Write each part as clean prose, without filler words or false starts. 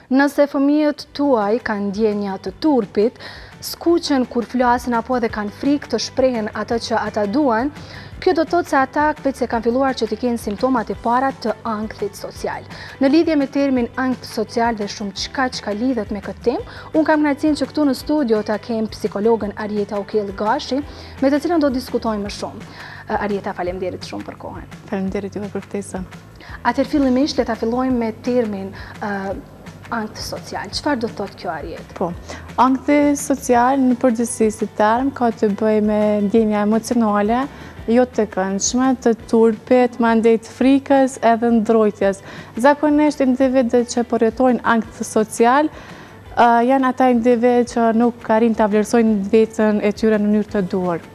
Nëse fëmijët tuaj kanë ndjenja të turpit, skuqen kur flasin apo edhe kanë frikë të shprehen atë që ata duan, kjo do të thotë se ata vetë kanë filluar që të kenë simptomat e para të ankthit social. Në lidhje me termin ankth social dhe shumë çka lidhet me këtë temë, unë kam kënaqësinë që këtu në studio ta kem psikologën Arieta Ukelli Gashi, me të cilën do të diskutojmë më shumë. Arieta, faleminderit shumë për kohën. Faleminderit juve për ftesën. Atëherë fillimisht le ta fillojmë me termin ankth social. Çfarë do të thotë kjo, Ariet? Po, ankthi social në përgjithësi si term ka të bëjë me ndjenja emocionale, jo të këndshme, të turpit, mandej të frikës edhe ndrojtjes. Zakonisht individët që përjetojnë ankth social janë ata individ që nuk arrin ta vlerësojnë vetën e tyre në mënyrë të duhur.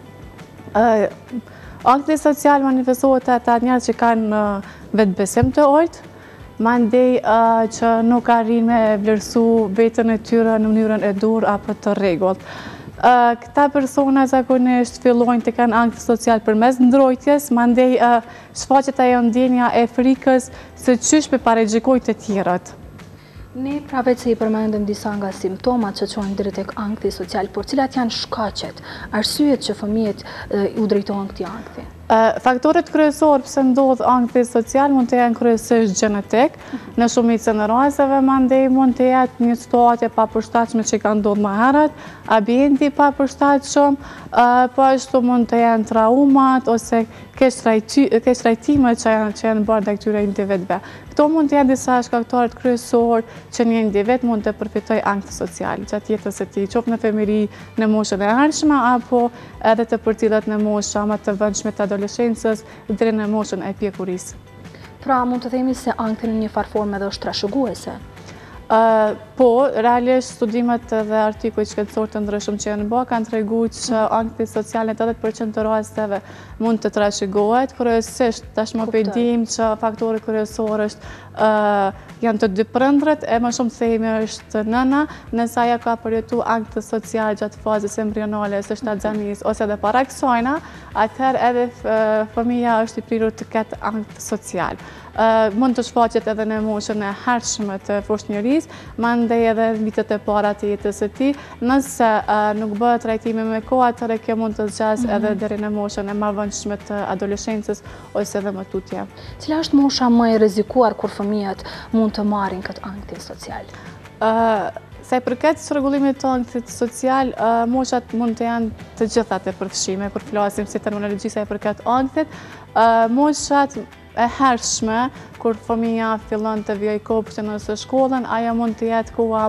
Ankthi social manifestohet te ata njerëz që kanë vetbesim të ulët, mandej që nuk arrin me vlerësu vetën e tyre në mënyrën e duhur apo të rregullt. Këta persona zakonisht fillojnë të kanë ankth social përmes ndrojtjes, mandej shfaqet ajo ndjenja e frikës se çysh me paraqgjikojnë të tjerët. Ne pra vetë se i përmendëm disa nga simptomat që çojnë deri tek ankthi social, por cilat janë shkaqet, arsyet që fëmijët u drejtohen këtij ankthi? Faktorët kryesorë pse ndodh ankthi social mund të jenë kryesisht gjenetik, në shumicën e rasteve, mandej mund të jetë një situatë e papërshtatshme që ka ndodhur më herët, ambienti i papërshtatshëm, po ashtu mund të jenë traumat ose keq trajtime që janë bërë ndaj këtyre individëve. Këto mund të jenë disa shkaktarët kryesorë që një individ mund të përfitojë ankth social gjatë jetës së tij, qoftë në fëmijëri, në moshën e hershme apo edhe të përcjellet në mosha më të vëndshme të adoleshencës deri në moshën e pjekurisë. Pra mund të themi se ankthi në një farë formë edhe është trashëguese. Po, realisht studimet dhe artikuj shkencorë të ndryshëm që janë bërë kanë treguar që ankthi social në 80% të rasteve mund të trashëgohet. Kryesisht tashmë po dimë që faktori kryesor janë të dy prindërit, e më shumë themi është nëna, nëse ajo ka përjetuar ankth social gjatë fazës embrionale së shtatzanisë ose edhe para kësajna, atëherë edhe fëmija është i prirur të ketë ankth social. Mund të shfaqet edhe në moshën e hershme të foshnjërisë, mandej edhe në vitet e para të jetës së tij. Nëse nuk bëhet trajtimi me kohë, atëherë kjo mund të zgjasë edhe deri në moshën e marrëvendshme të adoleshencës ose edhe më tutje. Cila është mosha më e rrezikuar kur fëmijët mund të marrin këtë ankth social? Sa i përket rregullimit të ankthit social, moshat mund të janë të gjitha të përfshime kur flasim si terminologji sa i përket ankthit. Moshat e hershme, kur fëmija fillon të vijojë kopshtin ose shkollën, ajo mund të jetë koha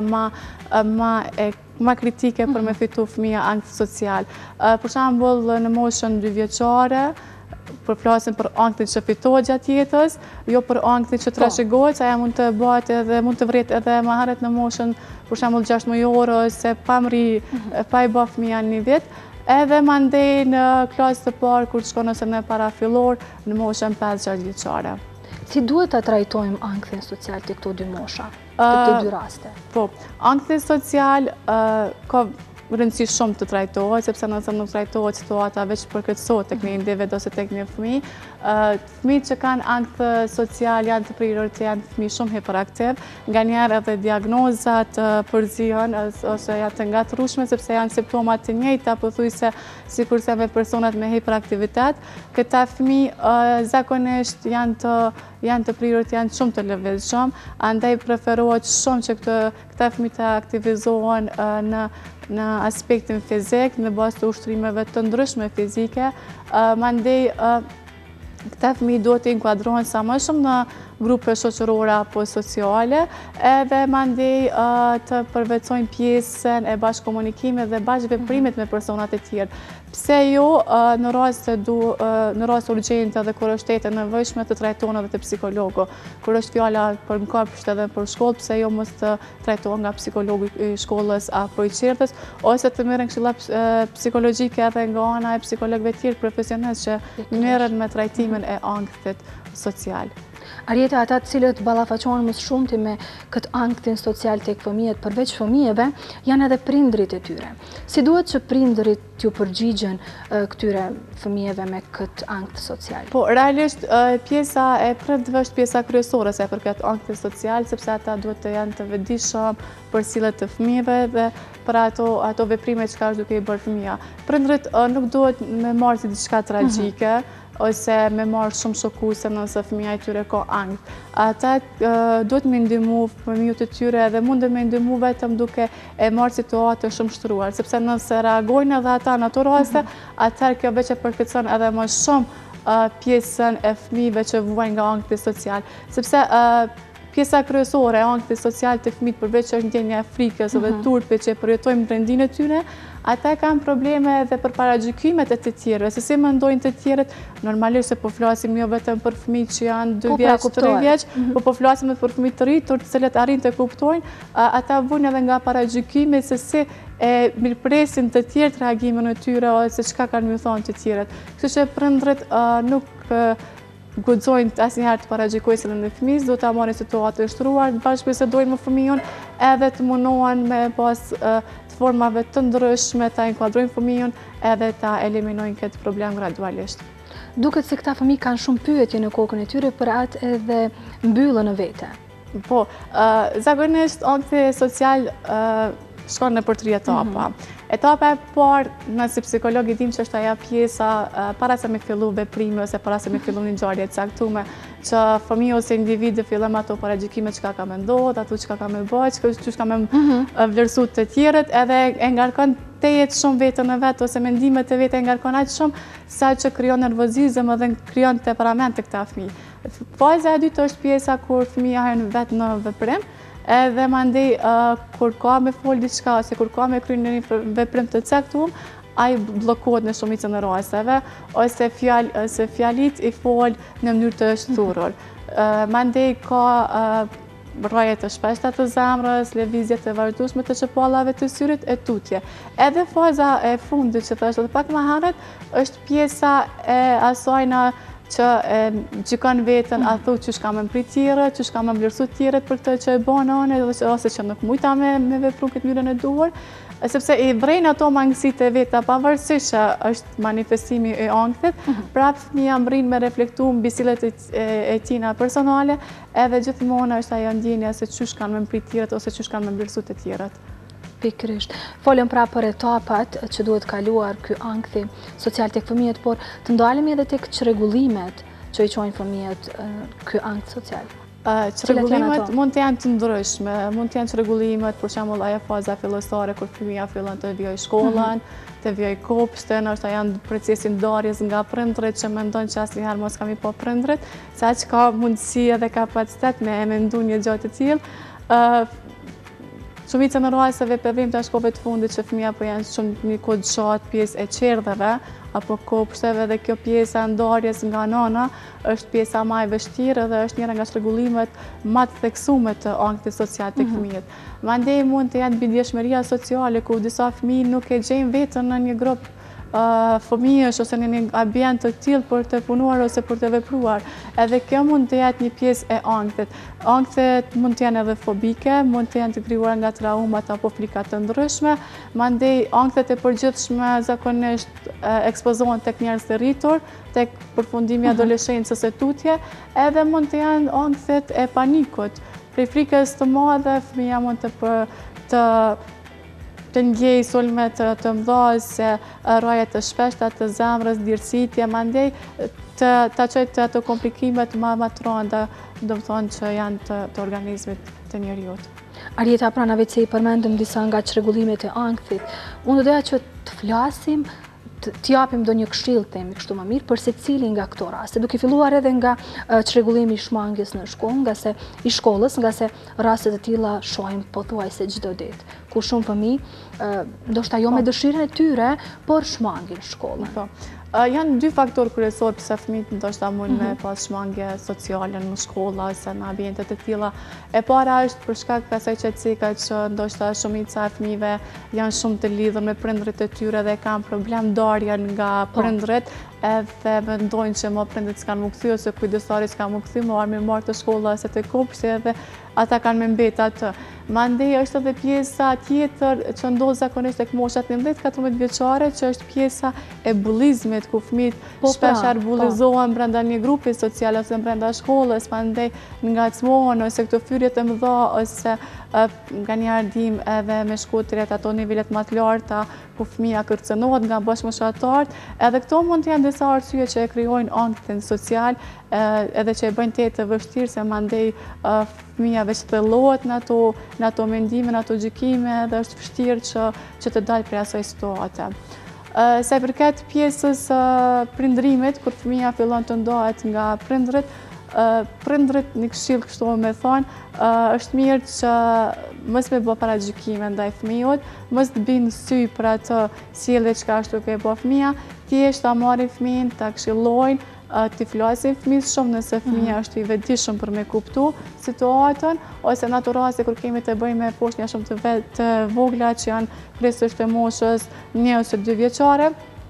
më kritike për me fitu fëmija ankth social. Për shembull, në moshën 2 vjeçare, për flasim për ankthin që fitohet gjatë jetës, jo për ankthin që trashëgohet, ajo mund të bëhet edhe mund të vritet edhe më herët në moshën, për shembull 6 mujore ose pa i bë fëmija 1 vit. Edhe mandej në klasë të parë kur shkon ose në parafillor në moshën 5-6 vjeçare. Si duhet ta trajtojmë ankthin social të këto dy mosha, të këto dy raste? Po, ankthi social ka rëndësi shumë të trajtohet, sepse nëse nuk trajtohet situata veç përkëtësohet tek një individ ose tek një fëmijë. Fëmijët që kanë ankth social janë të prirur të janë fëmijë shumë hiperaktiv, nganjëherë edhe diagnozat përzihen ose janë të ngatrueshme sepse janë simptomat të njëjta pothuajse sikurse me personat me hiperaktivitet. Këta fëmijë zakonisht janë të prirur të janë shumë të lëvizshëm, andaj preferohet shumë që këta fëmijë të aktivizohen në aspektin fizik, në bazë të ushtrimeve të ndryshme fizike, mandej këta fëmijë duhet të inkuadrohen sa më shumë në grupe shoqërore apo sociale, edhe mandej të përvecojnë pjesën e bashkëkomunikimit dhe bashkëveprimit me personat e tjerë. Pse jo, në rast urgjente dhe kur është e nevojshme të trajtohen edhe te psikologu. Kur është fjala për në kopsht edhe për shkollë, pse jo mos të trajtohen nga psikologu i shkollës apo i qertës, ose të merren këshilla psikologjike edhe nga ana e psikologëve të tjerë profesionistë që merren me trajtimin e ankthit social. Arjeta, ata të cilët ballafaqohen më shumti me këtë anktin social tek fëmijët, përveç fëmijëve, janë edhe prindrit e tyre. Si duhet që prindrit t'ju përgjigjen këtyre fëmijëve me këtë ankt social? Po, realisht, pjesa e prindëve është pjesa kryesore se për këtë ankt social, sepse ata duhet të janë të vetëdijshëm për sillet e fëmijëve dhe për ato veprime që është duke i bërë fëmija. Prindrit nuk duhet me marrë si diçka tragjike, ose me marrë shumë shokuese nëse fëmija i tyre ka ankt. Ata duhet me ndihmu fëmijët e tyre dhe mund me ndihmu vetëm duke e marrë situatën shumë shtruar, sepse nëse reagojnë edhe ata në ato raste, atëherë kjo veç e përkëtson edhe më shumë pjesën e fëmijëve që vuajnë nga ankti social, sepse pjesa kryesore e anktit social të fëmijët përveç që është ndjenja e frikës dhe turpit që përjetojnë brendinë e tyre, ata kanë probleme edhe për paragjykimet e të tjerëve, se si mendojnë të tjerët, normalisht se po flasim jo vetëm për fëmijët që janë 2 vjeç, 3 vjeç, po flasim edhe për fëmijët të rritur, të cilët arrin të kuptojnë, ata vujnë edhe nga paragjykimi se si e mirëpresin të tjerët reagimin e tyre ose çka kanë më thonë të tjerët. Kështu që prindrit nuk guxojnë asnjëherë të paragjykojnë në fëmijë, do ta marrin situatën e shtruar, bashkëbisedojnë me fëmijën, edhe të mundohen me pas të formave të ndryshme ta inkuadrojnë fëmijën edhe ta eliminojnë këtë problem gradualisht. Duket se këta fëmijë kanë shumë pyetje në kokën e tyre, për atë edhe mbyllen në vete. Po, zakonisht ankti social shkon në për 3 etapa. Etapa e parë, nëse psikologë dim që është ajo pjesa para se me fillu veprime ose para se me fillu një ngjarje të caktuar, që fëmijë ose individi fillon ato paragjykime çka ka menduar, ato çka ka më bëj, çka më vlerësu të tjerët, edhe e ngarkon tejet shumë vetën e vet ose mendimet e vet e ngarkon aq shumë sa që krijon nervozizëm dhe krijon temperament të këta fëmijë. Faza e dytë është pjesa kur fëmia hyn vet në veprim, edhe mandej kur ka me fol diçka ose kur ka me kryen një veprim të caktuar, ai bllokohet në shumicën e rasteve ose fjalit i fol në mënyrë të shturur. Mandej ka rraje të shpeshta të zemrës, lëvizje të vazhdueshme të çepallave të syrit e tutje. Edhe faza e fundit që thashë edhe pak më herët është pjesa e asaj që gjykon veten, a thotë që kam më prit tjerët, që kam më vlerësu tjerët për këtë që e bën anë, ose që nuk mujta me vepru këtë mënyrën e duhur, sepse i vrejnë ato mangësitë e veta pavarësisht që është manifestimi i anktit, prapë fëmia mbrin me reflektu mbi sillet e tina personale, edhe gjithmonë është ajo ndjenja se çysh kanë më prit tjerët ose çysh kanë më vlerësu të tjerët. Pikërisht. Folëm pra për etapat që duhet kaluar ky ankthi social tek fëmijët, por të ndalemi edhe tek çrregullimet që i çojnë fëmijët ky ankt social. Çrregullimet mund të janë të ndryshme, mund të janë çrregullimet, për shembull ajo faza fillestare kur fëmia fillon të vijojë shkollën, të vijojë kopshten, ose janë procesin ndarjes nga prindrit që mendojnë që asnjëherë mos kam i pa prindrit, saq ka mundësi edhe kapacitet me mendu një gjë të tillë. Shumica në rasteve përvim të shkove të fundit që fëmija po janë shumë një kohë gjatë pjesë e qerdheve apo kopshteve dhe kjo pjesa ndarjes nga nana është pjesa më e vështirë dhe është njëra nga çrregullimet më të theksuara të anktit social tek fëmijët. Mandej mund të janë bindjeshmëria sociale ku disa fëmijë nuk e gjejnë veten në një grup fëmijësh ose në një ambient të tillë për të punuar ose për të vepruar. Edhe kjo mund të jetë një pjesë e anktit. Anktet mund të janë edhe fobike, mund të janë të krijuar nga traumat apo frika të ndryshme, mandej anktet e përgjithshme zakonisht ekspozohen tek njerëz të rritur, tek përfundimi i adoleshencës e tutje, edhe mund të janë anktet e panikut. Prej frikës të madhe fëmia mund të ndjej sulme të mëdha se rraje të shpeshta të zemrës, dirësitje, mandej ta çojë të ato komplikimet më të rënda, do të thonë që janë të organizmit të njerëzit. Arjeta, pra na vetë i përmendëm disa nga çrregullimet e ankthit. Unë doja që të flasim, të japim ndonjë këshill, themi kështu më mirë, për secilin nga këto raste, duke filluar edhe nga çrregullimi i shmangjes në shkollë, i shkollës, nga se raste të tilla shohim pothuajse çdo ditë, ku shumë fëmijë ndoshta jo me dëshirën e tyre, por shmangin shkollën. Janë 2 faktorë kryesorë pse fëmijët ndoshta mund me pas shmangje sociale në shkolla ose në ambiente të tilla. E para është për shkak të asaj qetësika që ndoshta shumica e fëmijëve janë shumë të lidhur me prindrit e tyre dhe kanë problem ndarjen nga prindrit, edhe mendojnë që më prindit s'kanë më kthy ose kujdesari s'kanë më kthy, më marrë të shkolla ose të kopshti edhe ata kanë me mbet atë. Mandej është edhe pjesa tjetër që ndodh zakonisht tek moshat 11-14 vjeçare, që është pjesa e bullizmit, ku fëmijët shpesh bullizohen brenda një grupi social ose brenda shkollës, mandej ngacmohen ose këto fyrjet e mëdha ose nganjëherë dim edhe me shku drejt ato nivelet më të larta ku fëmia kërcënohet nga bashkëmoshtarët, edhe këto mund të janë disa arsye që e krijojnë anktin social, edhe që e bëjnë të vështirë se mandej fëmia veç thellohet në ato mendime, në ato gjykime, dhe është vështirë që të dalë prej asaj situate. Sa i përket pjesës prindërimit, kur fëmia fillon të ndahet nga prindrit një këshill kështu me thonë, është mirë që mos me bë paragjykime ndaj fëmijës, mos të binë sy për atë sjellje çka është duke bë fëmia, thjesht ta marrin fëmin, ta këshillojnë, t'i flasin fëmijës shumë nëse fëmia është i vetëdijshëm për me kuptu situatën, ose në ato raste kur kemi të bëjmë me foshnja shumë të vogla që janë kryesisht të moshës 1 ose 2 vjeçare,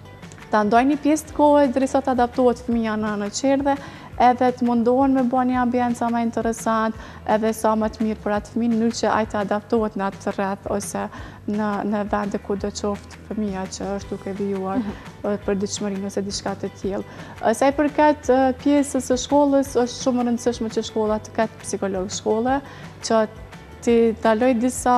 ta ndojnë një pjesë të kohës derisa të adaptohet fëmia në qerdhe, edhe të mundohen me bërë një ambient sa më interesant, edhe sa më të mirë për atë fëmijë, në mënyrë që ai të adaptohet në atë rreth ose në vende ku do qoftë fëmia që është duke vijuar për ditëshmërinë ose diçka të tillë. Sa i përket pjesës së shkollës, është shumë e rëndësishme që shkolla të ketë psikolog shkolle, që të ndaloj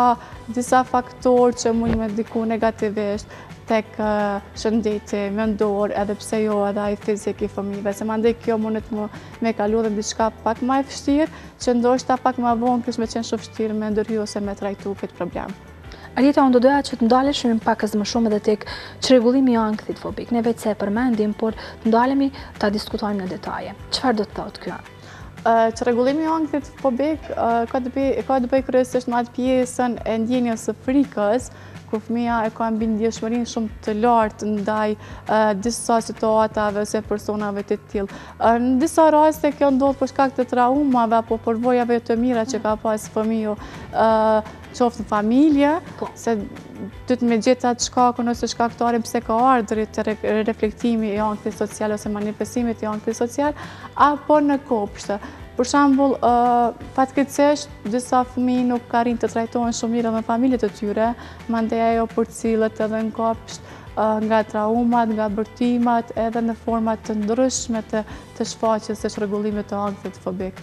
disa faktorë që mund me ndiku negativisht tek shëndeti mendor, edhe pse jo edhe ai fizik i fëmijëve, se mandej kjo mundet me kalu dhe diçka pak më e vështirë, që ndoshta pak më vonë kish me qenë shumë vështirë me ndërhy ose me trajtu këtë problem. Arjeta, unë do doja që të ndaleshim pakës më shumë edhe tek çrregullimi i ankthit fobik. Ne vetë se e përmendim, por të ndalemi ta diskutojmë në detaje. Çfarë do të thotë kjo? Çrregullimi i ankthit fobik ka të bëjë kryesisht me atë pjesën e ndjenjes së frikës, ku fëmia e ka mbi ndjeshmërinë shumë të lartë ndaj disa situatave ose personave të tillë. Në disa raste kjo ndodh për shkak të traumave apo përvojave të mira që ka pas fëmiu, qoftë në familje, se dyt me gjetë atë shkakun ose shkaktarin pse ka ardhur te reflektimi i ankthit social ose manifestimit i ankthit social, apo në kopshte. Për shembull, fatkeqësisht disa fëmijë nuk arrin të trajtohen shumë mirë në familjet e tyre, mandej ajo përcillet edhe në kopsht nga traumat, nga bërtimat, edhe në forma të ndryshme të shfaqjes së çrregullimit të ankthit fobik.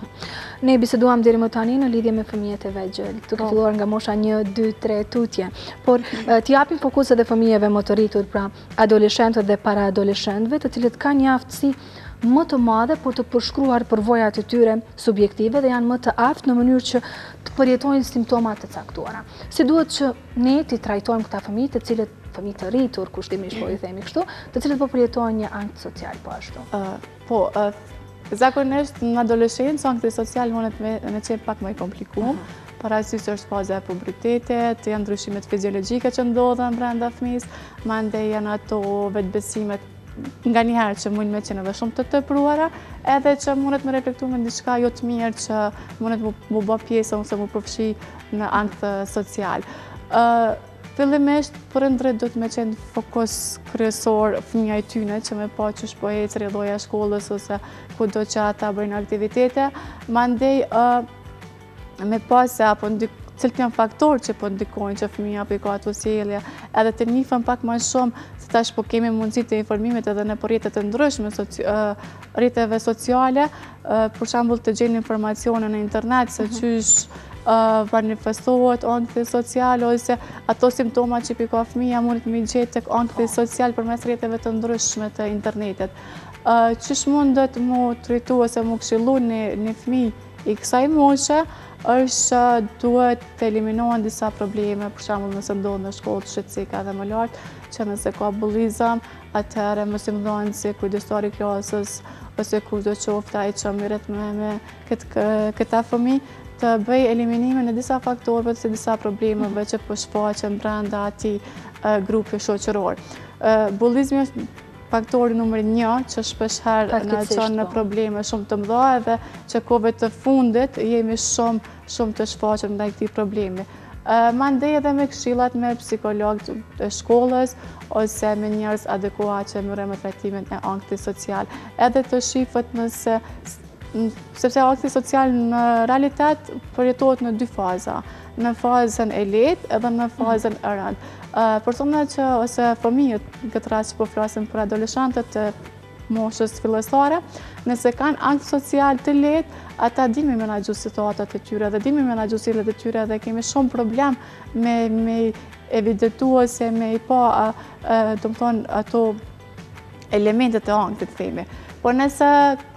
Ne biseduam deri më tani në lidhje me fëmijët e vegjël, duke filluar nga mosha 1, 2, 3 tutje, por t'i japim fokus edhe fëmijëve më të rritur, pra adoleshentëve dhe para-adoleshentëve, të cilët kanë një aftësi më të madhe për të përshkruar përvojat e tyre subjektive dhe janë më të aftë në mënyrë që të përjetojnë simptomat të caktuara. Si duhet që ne t'i trajtojmë këta fëmijë, të cilët fëmijë të rritur, kushtimisht po i themi kështu, të cilët po përjetojnë një ankth social po ashtu? Zakonisht në adoleshencë ankthi social mundet me qenë pak më i komplikuar. Parasysh është faza e pubertetit, janë ndryshimet fiziologjike që ndodhen brenda fëmijës, mandej janë ato vetbesimet nganjëherë që mund me qenë edhe shumë të tepruara, edhe që mundet me reflektu me diçka jo të mirë që mundet mu bë pjesë ose mu përfshi në ankth social. Fillimisht, prindrit do të me qenë fokus kryesor fëmija i tyne, që me pa që po ecë rrjedhoja shkollës ose kudo që ata bëjnë aktivitete, mandej me pa se apo cilët janë faktorë që po ndikojnë që fëmija po i ka ato sjellje, edhe të njihen pak më shumë, se tash po kemi mundësi të informimit edhe në rrjetet të ndryshme, rrjeteve sociale, për shembull të gjejnë informacione në internet se qysh manifestohet ankthi social ose ato simptoma që ka fëmija mundet me gjetë tek ankthi social përmes rrjeteve të ndryshme të internetit. Qysh mundet mu trajtu ose mu këshillu një fëmijë i kësaj moshe, është duhet të eliminohen disa probleme, për shembull nëse ndodh në shkollë shqetësika dhe më lartë, që nëse ka bullizëm, atëherë mos i mëdhen si kujdestari i klasës ose kudo qoftë ai që merret me këta fëmijë, të bëj eliminimin e disa faktorëve ose disa problemeve që po shfaqen brenda atij grupi shoqëror. Bullizmi është faktori numër 1 që shpeshherë na çon në probleme shumë të mëdha edhe që kohëve të fundit jemi shumë të shfaqur ndaj këtij problemi. Mandej edhe me këshillat me psikologët e shkollës ose me njerëz adekuat që merren me trajtimin e ankthit social. Edhe të shifët nëse sepse ankthi social në realitet përjetohet në 2 faza, në fazën e lehtë edhe në fazën e rëndë. Personat që ose fëmijët, në këtë rast që po flasim për adoleshantët e moshës fillestare, nëse kanë ankth social të lehtë, ata dinë me menaxhu situatat e tyre dhe dinë me menaxhu sjelljet e tyre dhe kemi shumë problem me evidentu ose me i pa domethënë ato elementet e ankthit themi. Por nëse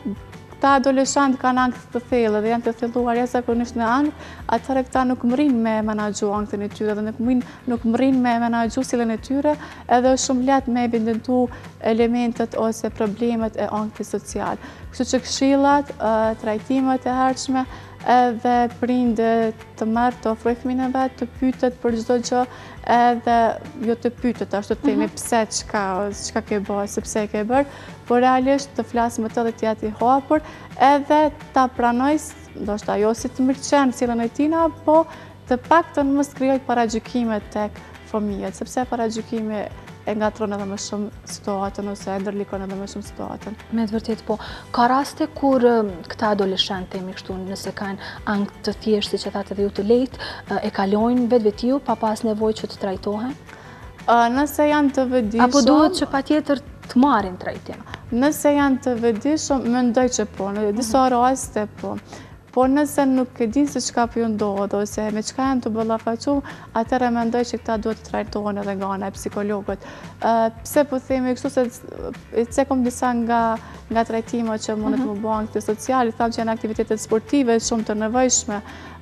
ta adoleshantë kanë ankth të thellë dhe janë të thelluar jashtëzakonisht në ankth, atëherë këta nuk mrin me menaxhu ankthin e tyre dhe nuk mrin me menaxhu sjelljen e tyre, edhe është shumë lehtë me evidentu elementet ose problemet e ankthit social. Kështu që këshillat, trajtimet e hershme edhe prindë të merr të ofrojë fëmijën e vet, të pyetet për çdo gjë, edhe jo të pyetet ashtu të themi pse çka ke bërë, sepse e ke bërë, por realisht të flas me të dhe të jetë i hapur, edhe ta pranoj, ndoshta jo si të mëlqen sjelljen e tina, po të paktën mos krijoj paragjykime tek fëmijët, sepse paragjykimi e ngatron edhe më shumë situatën ose e ndërlikon edhe më shumë situatën. Me të vërtet po, ka raste kur këta adoleshentë themi kështu, nëse kanë ankth të thjeshtë, siç e thatë edhe ju të lehtë, e kalojnë vetvetiu pa pas nevojë që të trajtohen? Nëse janë të vëdijshëm, apo duhet që patjetër të marrin trajtim? Nëse janë të vëdijshëm, mendoj që po, në disa raste po. Por nëse nuk e din se çka po ju ndodh ose me çka janë të ballafaqur, atëherë mendoj që këta duhet të trajtohen edhe nga ana e psikologët. Pse po themi kështu se kom disa nga trajtimet që mundet më bëhen këtë social, thamë që janë aktivitetet sportive shumë të nevojshme.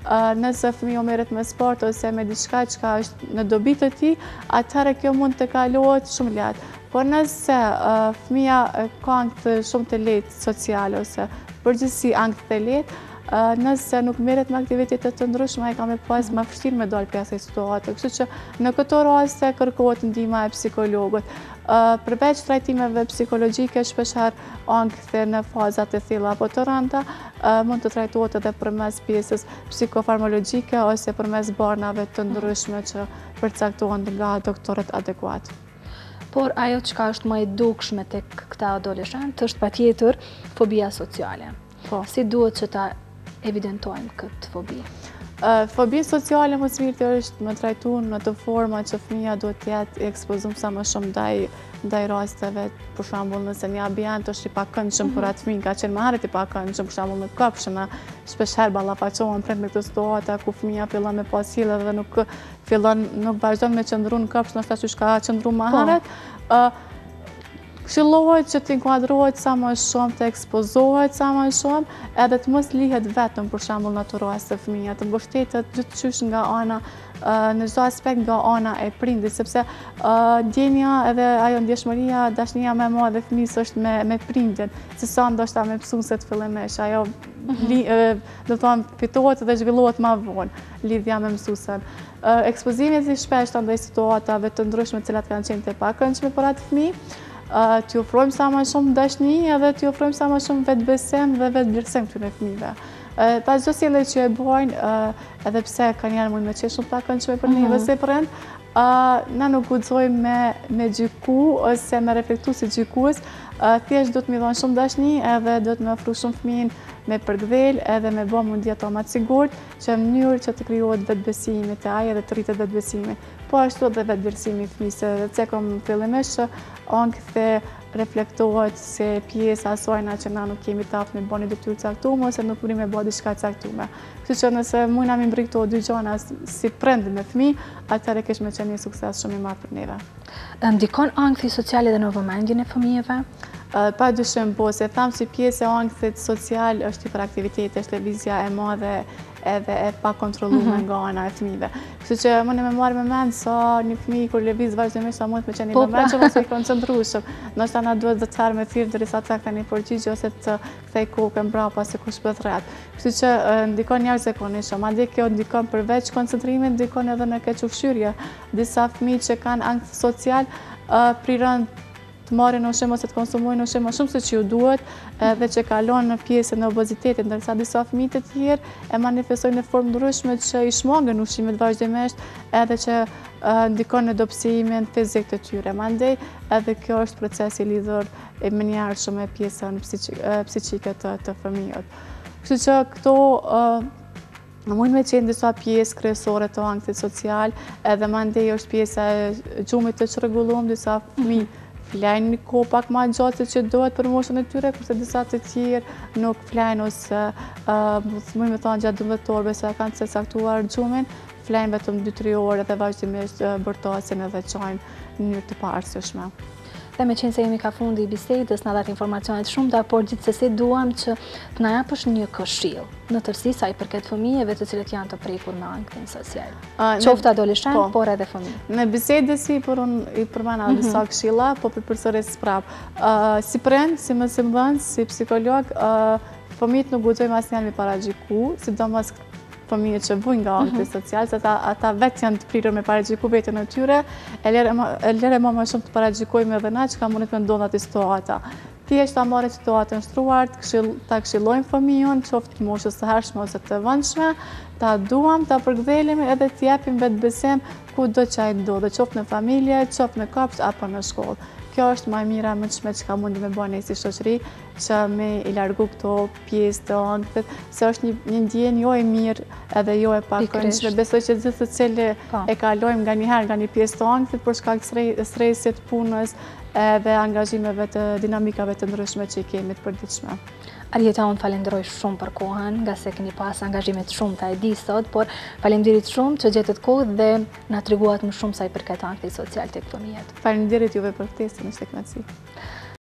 Nëse fëmiu merret me sport ose me diçka që është në dobi të tij, atëherë kjo mund të kalohet shumë lehtë. Por nëse fëmia ka ankth shumë të lehtë social ose përgjithësi ankth të lehtë, nëse nuk merret me aktivitete të ndryshme, ai ka më pas më vështirë me dal pjesë e situatës. Kështu që në këto raste kërkohet ndihma e psikologët. Përveç trajtimeve psikologjike, shpeshherë ankthi në fazat e thella apo të rënda mund të trajtohet edhe përmes pjesës psikofarmakologjike ose përmes barnave të ndryshme që përcaktohen nga doktorët adekuat. Por ajo çka është më e dukshme tek këta adoleshentë është patjetër fobia sociale. Po. Si duhet që ta evidentojmë këtë fobi? Fobi sociale më së miri është më trajtuar në të forma që fëmia duhet të jetë i ekspozuar sa më shumë ndaj rasteve, për shembull nëse një ambient është i pakëndshëm për atë fëmijë, ka qenë më herët i pakëndshëm, për shembull në kopsh, shpeshherë ballafaqohen prandaj me këtë situata ku fëmia fillon me pas sjellje dhe nuk vazhdon me qëndru në kopsh, ndoshta siç ka qëndruar më herët. Këshillohet që të inkuadrohet sa më shumë, të ekspozohet sa më shumë, edhe të mos lihet vetëm për shembull në ato raste fëmia, të mbështetet gjithçysh nga ana në çdo aspekt nga ana e prindit, sepse ndjenja edhe ajo ndjeshmëria, dashnia më e madhe e fëmijës është me prindin, sesa ndoshta me mësuesit fillimisht. Ajo do të thonë fitohet dhe zhvillohet më vonë lidhja me mësuesin. Ekspozimi i shpeshtë ndaj situatave të ndryshme të cilat kanë qenë të pakëndshme për atë fëmijë, t'ju ofrojmë sa më shumë dashni edhe t'ju ofrojmë sa më shumë vetbesim dhe vetëvlerësim këtyre fëmijëve. Pas çdo sjellje që e bëjnë, edhe pse kanë janë më të qenë shumë pakëndshme për ne ose për rend, na nuk guxojmë me gjyku ose me reflektu si gjykues, thjesht do të më dhon shumë dashni edhe do të më ofroj shumë fëmijën me përgdhel edhe me bë mundi ato më të sigurt, që në mënyrë që të krijohet vetbesimi te ai edhe të rritet vetbesimi. Po ashtu edhe vetëvlerësimi i fëmijës, edhe cekom fillimisht që ankthi reflektohet se pjesa asajna që na nuk kemi taf me bëni detyrë caktuar ose nuk mund me bëj diçka caktuar. Kështu që nëse mundna mi mbri këto dy gjëra si prind me fëmijë, atëherë kesh me qenë një sukses shumë i madh për neve. Ndikon ankthi social edhe në vëmendjen e fëmijëve? Padyshim po, se thamë si pjesë e ankthit social është hiperaktiviteti, është lëvizja e madhe edhe e pa kontrolluar nga ana e fëmijëve. Kështu që më ne më marr me mend sa një fëmijë kur lëviz vazhdimisht sa mund të qenë i vëmendshëm ose i koncentrueshëm. Ndoshta na duhet të çarë me thirr derisa të caktojë një përgjigje ose të kthej kokën mbrapa se kush po thret. Kështu që ndikon jashtëzakonisht, madje kjo ndikon përveç koncentrimit, ndikon edhe në kequfshyrje. Disa fëmijë që kanë ankth social prirën të marrin ushqim ose të konsumojnë ushqim më shumë se që ju duhet, edhe që kalon në pjesën e obezitetit, ndërsa disa fëmijë të tjerë e manifestojnë në formë ndryshme që i shmangën ushqimet vazhdimisht, edhe që ndikon në dobësimin fizik të tyre. Mandej, edhe kjo është procesi lidhur e menjëhershëm me pjesën psiqike të fëmijët. Kështu që këto mund me qenë disa pjesë kryesore të ankthit social, edhe mandej është pjesa e gjumit të çrregulluar, disa fëmijë flajnë një kohë pak më gjatë se që dohet për moshën e tyre, kurse disa të tjerë nuk flajnë ose mund me thonë gjatë 12 orëve se kanë të caktuar gjumin, flajnë vetëm 2-3 orë dhe vazhdimisht bërtasin edhe çajnë në mënyrë të paarsyeshme. Dhe me qenë se jemi ka fundi i bisedës, na dhat informacionet shumëta, por gjithsesi duam që të na japësh një këshill në tërësi sa i përket fëmijëve të cilët janë të prekur me anktin social. Qoftë adoleshent, por edhe fëmijë. Në bisedë i përmana disa këshilla, po përsëris prap. Si prind, si mësimdhënës, si psikolog, fëmijët nuk guxojmë asnjëherë me paraqyku, sidomos fëmijët që vujnë nga ankthi social, se ata vetë janë të prirur me paraqyku veten e tyre, e lere më shumë të paraqykojmë edhe na që ka mundet me ndodha të situata. Thjesht ta marrin situatën shtruar, ta këshillojmë fëmijën, qoftë të moshës së hershme ose të vëndshme, ta duam, ta përkthejmë edhe të japim vetbesim kudo që ai ndodhet, qoftë në familje, qoftë në kopsht apo në shkollë. Kjo është më e mira më çme që ka mundi me bëni si shoqëri, që me i largu këto pjesë të ankthit, se është një ndjenjë jo e mirë edhe jo e pakëndshme. Besoj që gjithë secili e kalojmë nganjëherë nga një pjesë të ankthit për shkak të stresit, punës edhe angazhimeve të dinamikave të ndryshme që i kemi të përditshme. Arjeta, unë falenderoj shumë për kohën, nga se keni pas angazhimet shumë të e di sot, por falenderit shumë që gjetët kohë dhe na treguat më shumë sa i përket ankthit social tek fëmijët. Falenderit juve për ftesën, ishte kënaqësi.